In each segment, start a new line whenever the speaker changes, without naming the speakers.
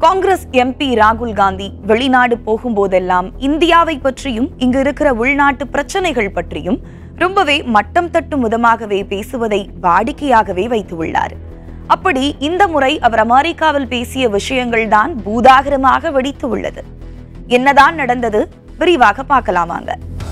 Congress MP ராகுல் காந்தி வெளிநாடு போகும்போதெல்லாம் இந்தியாவை பற்றியும் இங்கு இருக்கிற உள்நாட்டு பிரச்சனைகள் பற்றியும் ரொம்பவே மட்டம் தட்டும் விதமாகவே பேசுவதை வாடிக்கையாகவே வைத்துள்ளார். அப்படி இந்த முறை அவர் அமெரிக்காவில் பேசிய விஷயங்கள் தான் பூதாகரமாக வெடித்து உள்ளது. என்னதான் நடந்தது விரிவாக பார்க்கலாமாங்க.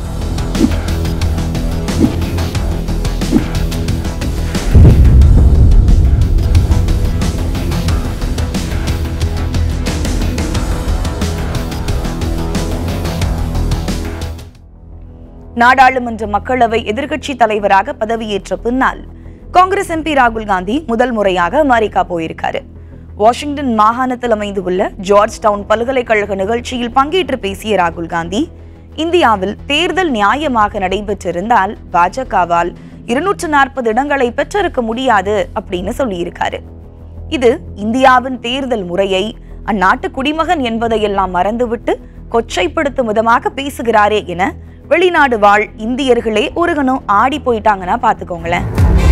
நாடாளுமன்ற மக்களவை எதிர்க்கட்சி தலைவராக பதவியேற்ற பின்னால் காங்கிரஸ் எம்பி ராகுல் காந்தி முதல் முறையாக அமெரிக்கா போயிருக்காரு. வாஷிங்டன் மாகாணத்தில் அமைந்துள்ள ஜார்ஜ் டவுன் பல்கலைக்கழக நிகழ்ச்சியில் பங்கேற்று பேசிய ராகுல் காந்தி, இந்தியாவில் தேர்தல் நியாயமாக நடைபெற்றிருந்தால் பாஜகவால் 240 இடங்களை பெற்றிருக்க முடியாது அப்படின்னு சொல்லியிருக்காரு. இது இந்தியாவின் தேர்தல் முறையை அந்நாட்டு குடிமகன் என்பதையெல்லாம் மறந்துவிட்டு கொச்சைப்படுத்தும் விதமாக பேசுகிறாரே என வெளிநாடு வாழ் இந்தியர்களே ஒரு கணம் ஆடி போயிட்டாங்கன்னா பாத்துக்கோங்களேன்.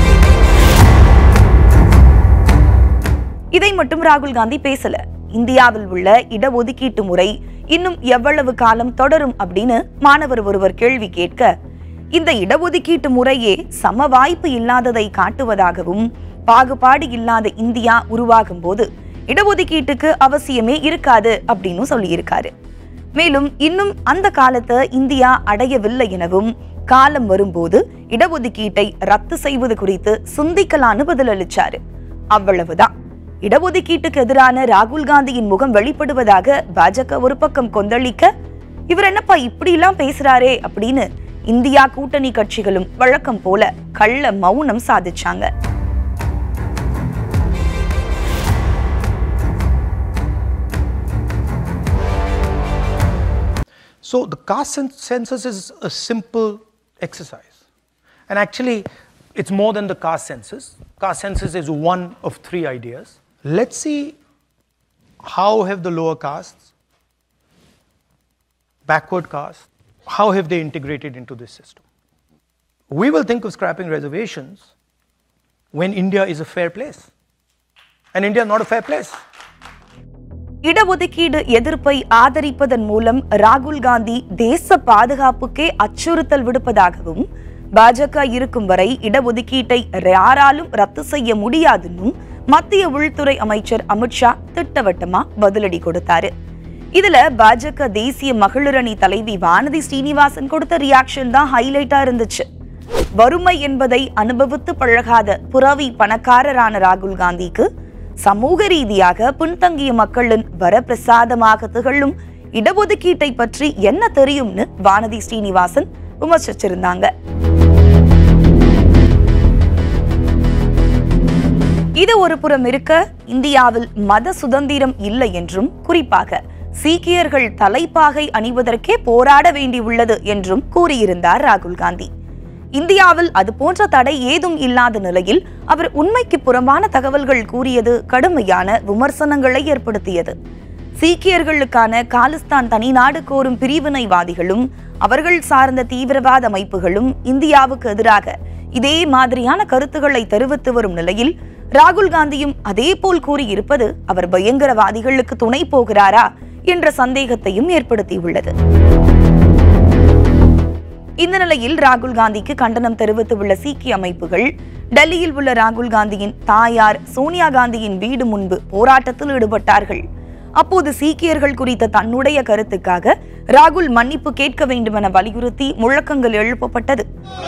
இதை மட்டும் ராகுல் காந்தி பேசல. இந்தியாவில் உள்ள இடஒதுக்கீட்டு முறை இன்னும் எவ்வளவு காலம் தொடரும் அப்படின்னு மாணவர் ஒருவர் கேள்வி கேட்க, இந்த இடஒதுக்கீட்டு முறையே சம வாய்ப்பு இல்லாததை காட்டுவதாகவும் பாகுபாடு இல்லாத இந்தியா உருவாகும் போது இடஒதுக்கீட்டுக்கு அவசியமே இருக்காது அப்படின்னு சொல்லியிருக்காரு. மேலும் இன்னும் அந்த காலத்தை இந்தியா அடையவில்லை எனவும் காலம் வரும்போது இடஒதுக்கீட்டை ரத்து செய்வது குறித்து சிந்திக்கலான்னு பதிலளிச்சாரு. அவ்வளவுதான். இடஒதுக்கீட்டுக்கு எதிரான ராகுல் காந்தியின் முகம் வெளிப்படுவதாக பாஜக ஒரு பக்கம் கொந்தளிக்க, இவர் என்னப்பா இப்படி எல்லாம் பேசுறாரே அப்படின்னு இந்தியா கூட்டணி கட்சிகளும் வழக்கம் போல கள்ள மௌனம் சாதிச்சாங்க.
So the caste census is a simple exercise, and actually it's more than the caste census. Caste census is one of 3 ideas. Let's see how have the lower castes, backward castes, how have they integrated into this system. We will think of scrapping reservations when India is a fair place, and India is not a fair place.
இடஒதுக்கீடு எதிர்ப்பை ஆதரிப்பதன் மூலம் ராகுல் காந்தி தேச பாதுகாப்புக்கே அச்சுறுத்தல் விடுப்பதாகவும், பாஜக இருக்கும் வரை இடஒதுக்கீட்டை யாராலும் ரத்து செய்ய முடியாதுன்னு மத்திய உள்துறை அமைச்சர் அமித்ஷா திட்டவட்டமா பதிலடி கொடுத்தாரு. இதுல பாஜக தேசிய மகளிரணி தலைவி வானதி ஸ்ரீனிவாசன் கொடுத்த ரியாக்ஷன் தான் ஹைலைட்டா இருந்துச்சு. வறுமை என்பதை அனுபவித்து பழகாத புறவி பணக்காரரான ராகுல் காந்திக்கு சமூக ரீதியாக பின்தங்கிய மக்களின் வரப்பிரசாதமாக திகழும் இடஒதுக்கீட்டை பற்றி என்ன தெரியும்னு வானதி ஸ்ரீனிவாசன் விமர்சிச்சிருந்தாங்க. இது ஒரு புறம் இருக்க, இந்தியாவில் மத சுதந்திரம் இல்லை என்றும், குறிப்பாக சீக்கியர்கள் தலைப்பாகை அணிவதற்கே போராட வேண்டியுள்ளது என்றும் கூறியிருந்தார் ராகுல் காந்தி. இந்தியாவில் அது போன்ற தடை ஏதும் இல்லாத நிலையில் அவர் உண்மைக்கு புறம்பான தகவல்கள் கூறியது கடுமையான விமர்சனங்களை ஏற்படுத்தியது. சீக்கியர்களுக்கான காலிஸ்தான் தனிநாடு கோரும் பிரிவினைவாதிகளும் அவர்கள் சார்ந்த தீவிரவாத அமைப்புகளும் இந்தியாவுக்கு எதிராக இதே மாதிரியான கருத்துக்களை தெரிவித்து வரும் நிலையில் ராகுல் காந்தியும் அதே போல் கூறியிருப்பது அவர் பயங்கரவாதிகளுக்கு துணை போகிறாரா என்ற சந்தேகத்தையும் ஏற்படுத்தியுள்ளது. இந்த நிலையில் ராகுல் காந்திக்கு கண்டனம் தெரிவித்துள்ள சீக்கிய அமைப்புகள் டெல்லியில் உள்ள ராகுல் காந்தியின் தாயார் சோனியா காந்தியின் வீடு முன்பு போராட்டத்தில் ஈடுபட்டார்கள். அப்போது சீக்கியர்கள் குறித்த தன்னுடைய கருத்துக்காக ராகுல் மன்னிப்பு கேட்க வேண்டும் என வலியுறுத்தி முழக்கங்கள் எழுப்பப்பட்டது.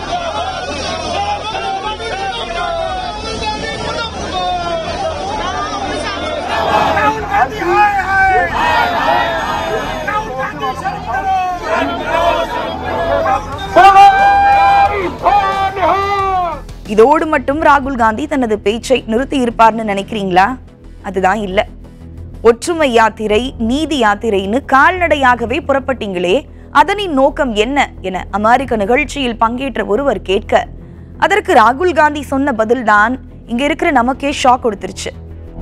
இதோடு மட்டும் ராகுல் காந்தி தனது பேச்சை நிறுத்தி இருப்பார்னு நினைக்கிறீங்களா? அதுதான் இல்ல. ஒற்றுமை யாத்திரை, நீதி யாத்திரைன்னு கால்நடையாகவே புறப்பட்டீங்களே, அதனின் நோக்கம் என்ன என அமெரிக்க நிகழ்ச்சியில் பங்கேற்ற ஒருவர் கேட்க, அதற்கு ராகுல் காந்தி சொன்ன பதில்தான் இங்க இருக்கிற நமக்கே ஷாக் கொடுத்துருச்சு.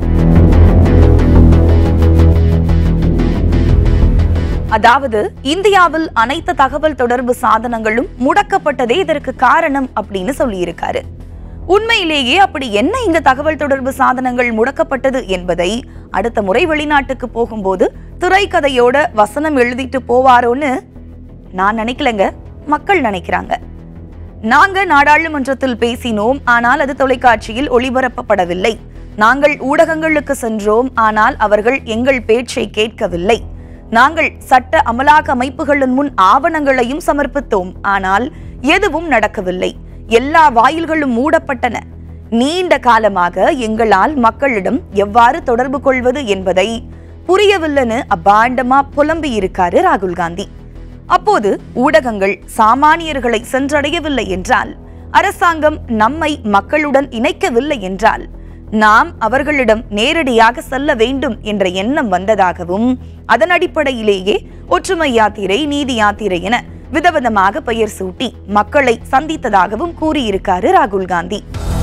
அதாவது இந்தியாவில் அனைத்து தகவல் தொடர்பு சாதனங்களும் முடக்கப்பட்டதே இதற்கு காரணம் அப்படின்னு சொல்லியிருக்காரு. உண்மையிலேயே அப்படி என்ன இந்த தகவல் தொடர்பு சாதனங்கள் முடக்கப்பட்டது என்பதை அடுத்த முறை வெளிநாட்டுக்கு போகும்போது திரைக்கதையோட வசனம் எழுதிட்டு போவாரோன்னு நான் நினைக்கலங்க, மக்கள் நினைக்கிறாங்க. நாங்க நாடாளுமன்றத்தில் பேசினோம், ஆனால் அது தொலைக்காட்சியில் ஒளிபரப்பப்படவில்லை. நாங்கள் ஊடகங்களுக்கு சென்றோம், ஆனால் அவர்கள் எங்கள் பேச்சை கேட்கவில்லை. நாங்கள் சட்ட அமலாக்க அமைப்புகளின் முன் ஆவணங்களையும் சமர்ப்பித்தோம், ஆனால் எதுவும் நடக்கவில்லை. எல்லா வாயில்களும் மூடப்பட்டன. நீண்ட காலமாக எங்களால் மக்களிடம் எவ்வாறு தொடர்பு கொள்வது என்பதை புரியவில்லைன்னு அபாண்டமா புலம்பி இருக்காரு ராகுல் காந்தி. அப்போது ஊடகங்கள் சாமானியர்களை சென்றடையவில்லை என்றால், அரசாங்கம் நம்மை மக்களுடன் இணைக்கவில்லை என்றால், நாம் அவர்களிடம் நேரடியாக செல்ல வேண்டும் என்ற எண்ணம் வந்ததாகவும், அதன் அடிப்படையிலேயே ஒற்றுமை யாத்திரை, நீதி யாத்திரை என விதவிதமாக பெயர் சூட்டி மக்களை சந்தித்ததாகவும் கூறியிருக்காரு ராகுல் காந்தி.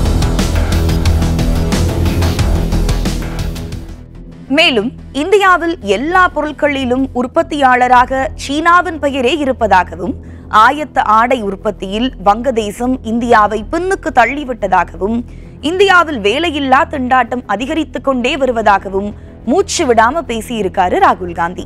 மேலும் இந்தியாவில் எல்லா பொருட்களிலும் உற்பத்தியாளராக சீனாவின் பெயரே இருப்பதாகவும், ஆயத்த ஆடை உற்பத்தியில் வங்கதேசம் இந்தியாவை பின்னுக்கு தள்ளிவிட்டதாகவும், இந்தியாவில் வேலையில்லா திண்டாட்டம் அதிகரித்துக் கொண்டே வருவதாகவும் மூச்சு விடாம பேசியிருக்காரு ராகுல் காந்தி.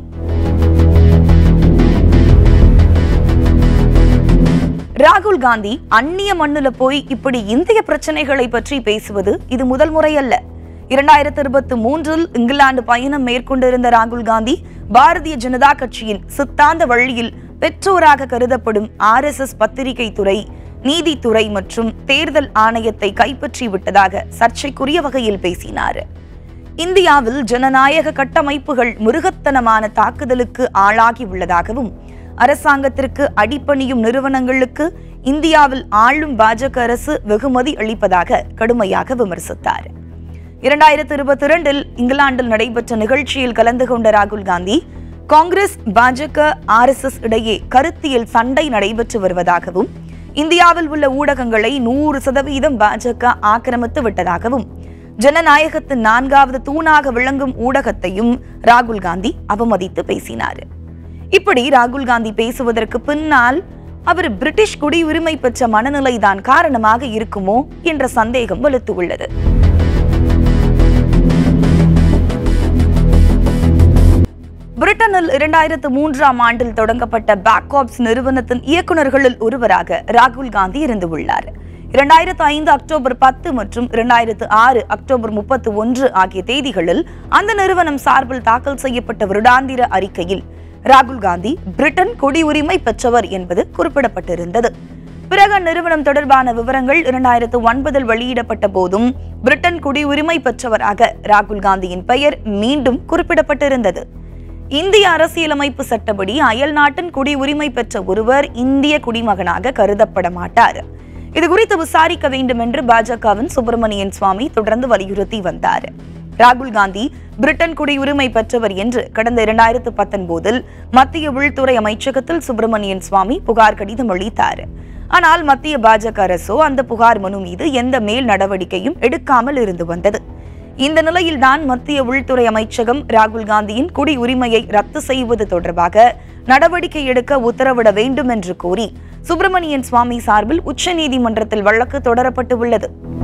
ராகுல் காந்தி அந்நிய மண்ணுல போய் இப்படி இந்திய பிரச்சனைகளை பற்றி பேசுவது இது முதல் முறை அல்ல. 2023 இங்கிலாந்து பயணம் மேற்கொண்டிருந்த ராகுல் காந்தி பாரதிய ஜனதா கட்சியின் சித்தாந்த வழியில் பெற்றோராக கருதப்படும் RSS பத்திரிகை துறை, நீதித்துறை மற்றும் தேர்தல் ஆணையத்தை கைப்பற்றி விட்டதாக சர்ச்சைக்குரிய வகையில் பேசினார். இந்தியாவில் ஜனநாயக கட்டமைப்புகள் மிருகத்தனமான தாக்குதலுக்கு ஆளாகி உள்ளதாகவும், அரசாங்கத்திற்கு அடிபணியும் நிறுவனங்களுக்கு இந்தியாவில் ஆளும் பாஜக அரசு வெகுமதி அளிப்பதாக கடுமையாக விமர்சித்தார். 2022 இங்கிலாந்தில் நடைபெற்ற நிகழ்ச்சியில் கலந்து கொண்ட ராகுல் காந்தி, காங்கிரஸ், பாஜக, RSS இடையே கருத்தியல் சண்டை நடைபெற்று வருவதாகவும், இந்தியாவில் உள்ள ஊடகங்களை 100% பாஜக ஆக்கிரமித்து விட்டதாகவும், ஜனநாயகத்தின் 4வது தூணாக விளங்கும் ஊடகத்தையும் ராகுல் காந்தி அவமதித்து பேசினார். இப்படி ராகுல் காந்தி பேசுவதற்கு பின்னால் அவர் பிரிட்டிஷ் குடியுரிமை பெற்ற மனநிலைதான் காரணமாக இருக்குமோ என்ற சந்தேகம் வலுத்துள்ளது. பிரிட்டனில் 2003ஆம் ஆண்டில் தொடங்கப்பட்ட பேக்காப்ஸ் நிறுவனத்தின் இயக்குநர்களில் ஒருவராக ராகுல் காந்தி இருந்து உள்ளார். 2005 அக்டோபர் 10 மற்றும் 2006 அக்டோபர் 31 ஆகிய தேதிகளில் அந்த நிறுவனம் சார்பில் தாக்கல் செய்யப்பட்ட வருடாந்திர அறிக்கையில் ராகுல் காந்தி பிரிட்டன் குடியுரிமை பெற்றவர் என்பது குறிப்பிடப்பட்டிருந்தது. பிறகு அந்நிறுவனம் தொடர்பான விவரங்கள் 2009 வெளியிடப்பட்ட போதும் பிரிட்டன் குடியுரிமை பெற்றவராக ராகுல் காந்தியின் பெயர் மீண்டும் குறிப்பிடப்பட்டிருந்தது. இந்திய அரசியலமைப்பு சட்டப்படி அயல் நாட்டின் குடியுரிமை பெற்ற ஒருவர் இந்திய குடிமகனாக கருதப்பட மாட்டார். இதுகுறித்து விசாரிக்க வேண்டும் என்று பாஜகவின் சுப்பிரமணியன் சுவாமி தொடர்ந்து வலியுறுத்தி வந்தார். ராகுல் காந்தி பிரிட்டன் குடியுரிமை பெற்றவர் என்று கடந்த 2019 மத்திய உள்துறை அமைச்சகத்தில் சுப்பிரமணியன் சுவாமி புகார் கடிதம் அளித்தார். ஆனால் மத்திய பாஜக அரசோ அந்த புகார் மனு மீது எந்த மேல் நடவடிக்கையும் எடுக்காமல் இருந்து வந்தது. இந்த நிலையில்தான் மத்திய உள்துறை அமைச்சகம் ராகுல் காந்தியின் குடியுரிமையை ரத்து செய்வது தொடர்பாக நடவடிக்கை எடுக்க உத்தரவிட வேண்டும் என்று கோரி சுப்பிரமணியன் சுவாமி சார்பில் உச்சநீதிமன்றத்தில் வழக்கு தொடரப்பட்டு உள்ளது.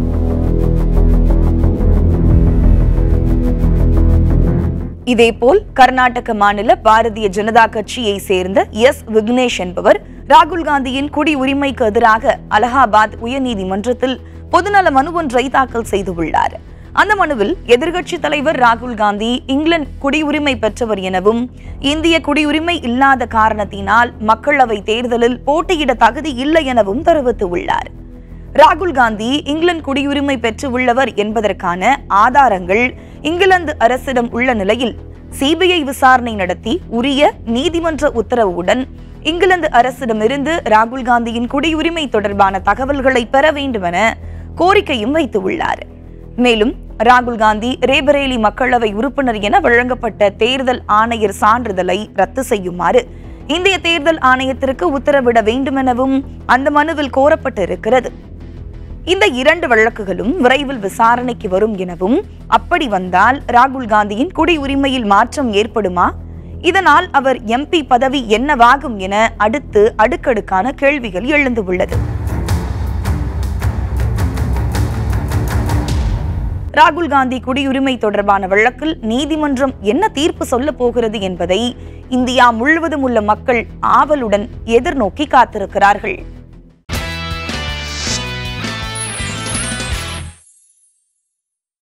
இதேபோல் கர்நாடக மாநில பாரதிய ஜனதா கட்சியை சேர்ந்த எஸ் விக்னேஷ் என்பவர் ராகுல் காந்தியின் குடியுரிமைக்கு எதிராக அலகாபாத் உயர்நீதிமன்றத்தில் பொதுநல மனு ஒன்றை தாக்கல் செய்துள்ளார். அந்த மனுவில் எதிர்க்கட்சி தலைவர் ராகுல் காந்தி இங்கிலாந்து குடியுரிமை பெற்றவர் எனவும், இந்திய குடியுரிமை இல்லாத காரணத்தினால் மக்களவை தேர்தலில் போட்டியிட தகுதி இல்லை எனவும் தெரிவித்துள்ளார். ராகுல் காந்தி இங்கிலாந்து குடியுரிமை பெற்று உள்ளவர் என்பதற்கான ஆதாரங்கள் இங்கிலாந்து அரசிடம் உள்ள நிலையில் சிபிஐ விசாரணை நடத்தி உரிய நீதிமன்ற உத்தரவுடன் இங்கிலாந்து அரசிடமிருந்து ராகுல் காந்தியின் குடியுரிமை தொடர்பான தகவல்களை பெற வேண்டுமென கோரிக்கையும் வைத்துள்ளார். மேலும் ராகுல் காந்தி ரேபரேலி மக்களவை உறுப்பினர் என வழங்கப்பட்ட தேர்தல் ஆணையர் சான்றிதழை ரத்து செய்யுமாறு இந்திய தேர்தல் ஆணையத்திற்கு உத்தரவிட வேண்டுமெனவும் அந்த மனுவில் கோரப்பட்டிருக்கிறது. இந்த 2 வழக்குகளும் விரைவில் விசாரணைக்கு வரும் எனவும், அப்படி வந்தால் ராகுல் காந்தியின் குடியுரிமையில் மாற்றம் ஏற்படுமா, இதனால் அவர் MP பதவி என்னவாகும் என அடுத்து அடுக்கடுக்கான கேள்விகள் எழுந்துள்ளது. ராகுல் காந்தி குடியுரிமை தொடர்பான வழக்கில் நீதிமன்றம் என்ன தீர்ப்பு சொல்ல போகிறது என்பதை இந்தியா முழுவதும் உள்ள மக்கள் ஆவலுடன் எதிர்நோக்கி காத்திருக்கிறார்கள்.